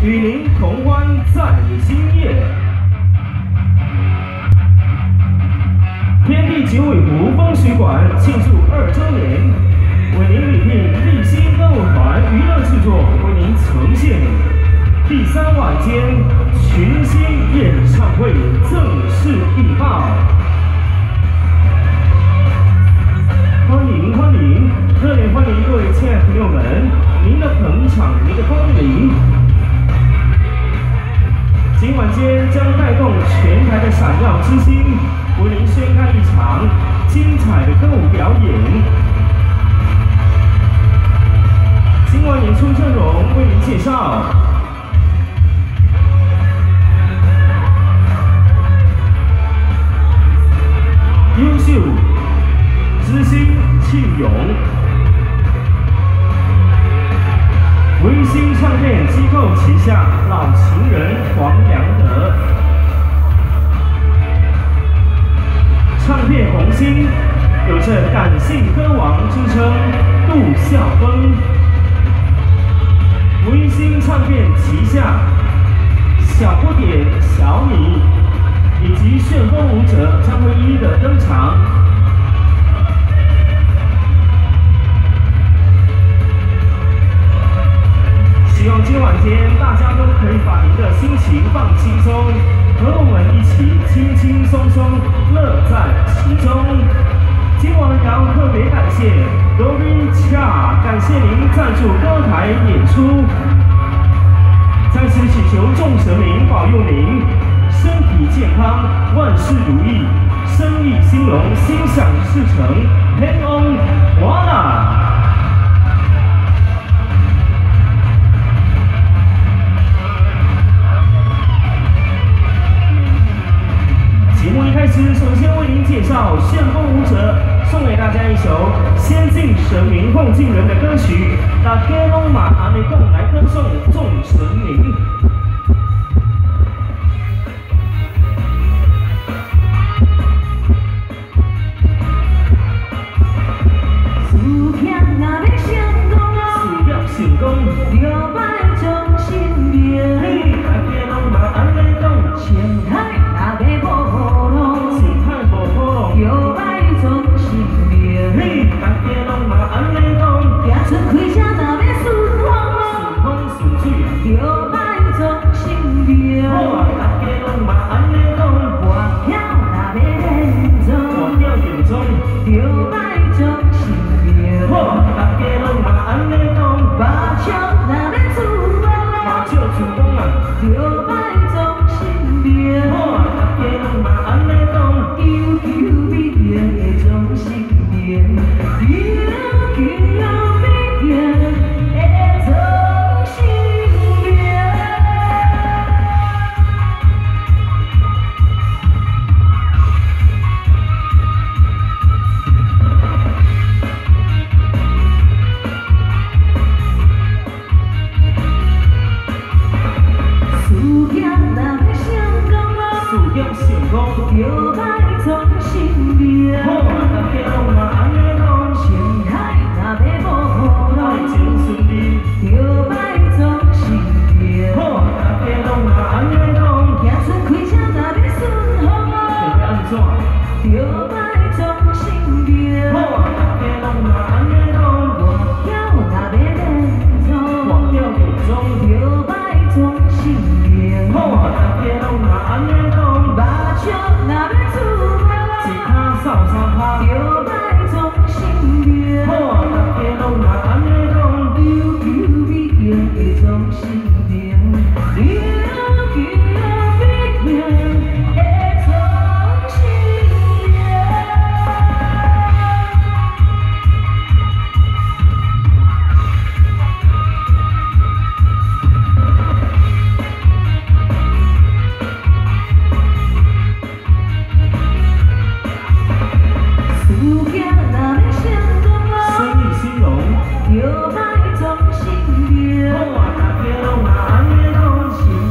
与您同欢在今夜。天地九尾湖风水馆庆祝2周年，为您礼聘立新歌舞团娱乐制作，为您呈现第3晚间群星演唱会正式预报。欢迎，热烈欢迎各位亲爱的朋友们，您的捧场，您的光临。今晚间将带动全台的闪耀之星，为您宣开一场精彩的歌舞表演。今晚演出阵容为您介绍：优秀之星庆勇，微星唱片机构旗下老情人黄良德，唱片红星有着感性歌王之称杜孝峰，微星唱片旗下小不点小米以及旋风舞者张惠一的登场。希望今晚间大家都可以把您的心情放轻松，和我们一起轻轻松松乐在其中。今晚也要特别感谢 Dory Cha， 感谢您赞助歌台演出。在此祈求众神明保佑您身体健康，万事如意，生意兴隆，心想事成，天翁华纳。节目一开始，首先为您介绍旋风舞者，送给大家一首先敬神明后敬人的歌曲，大家拢嘛安尼讲来歌颂众神明。事业若成功，就拜众神明。嘿，大家拢嘛安尼讲，前海若要无路，前海无好路，就拜众神明。嘿，大家拢嘛安尼讲，行出开车若要顺风顺水，就拜众神明。好啊，大家拢嘛安尼讲，外巧若要练钟，外巧练钟，就拜众神明。好啊，大家拢嘛安尼讲，麻将若要出风，麻将出风啊，就拜众神明。好啊，大家拢嘛安尼讲，求求必应的众神明，求求必应的众神明。事业若要成功，就拜众神明。好啊，大家拢嘛安尼讲，前海若要无路，爱情顺利，就拜众神明。好啊，大家拢嘛安尼讲，行出开车若要顺风，就要安怎？就拜众神明。好啊，大家拢嘛安尼讲，外巧若要练钟，外巧练钟，就拜众神明。好啊，大家拢嘛安尼讲，麻将若要出风，一跤扫3跤，就拜众神明。好啊，大家拢嘛安尼讲，求求必应的众神明，求求必应的众神明。事业若要成功，生意兴隆，就拜众神明。好啊，大家拢嘛安尼讲，前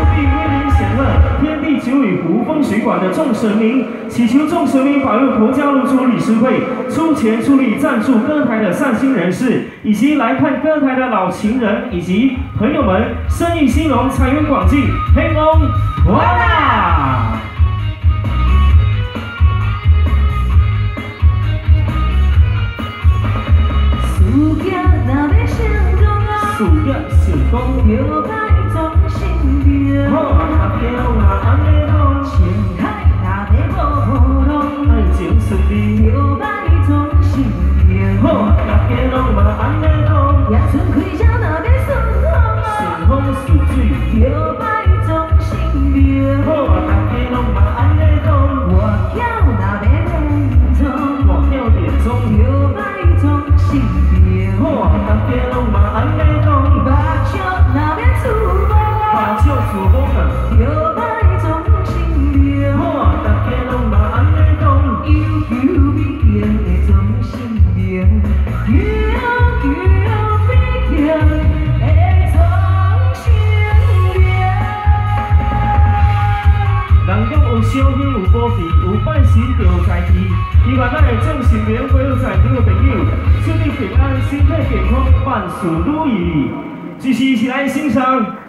必威灵显赫，天地九宇湖风水馆的众神明，祈求众神明保佑国家露出理事会出钱出力赞助歌台的善心人士，以及来看歌台的老情人以及朋友们，生意兴隆，财源广进，黑龙哇啦！ 事业成功， 摇摆总心平。 好大家嘛安尼讲， 情海大地无浪， 爱情顺利， 摇摆总心平。 好大家拢嘛安尼讲， 夜春开车若要顺风顺风顺水， 摇摆总心平。 好大家拢嘛安尼讲， 我巧若要练钟， 我跳练钟， 摇摆总心平。 好大家拢嘛安尼讲。 把酒自摸啊， 摇摆总心平， 好大家拢嘛安尼讲， 悠悠美艳的总心平，悠悠美艳的总心平。 人讲有烧香有保庇，有拜神就有财气。希望咱的众心平围绕在场的朋友，顺利平安，身体健康，万事如意。继续一起来欣赏。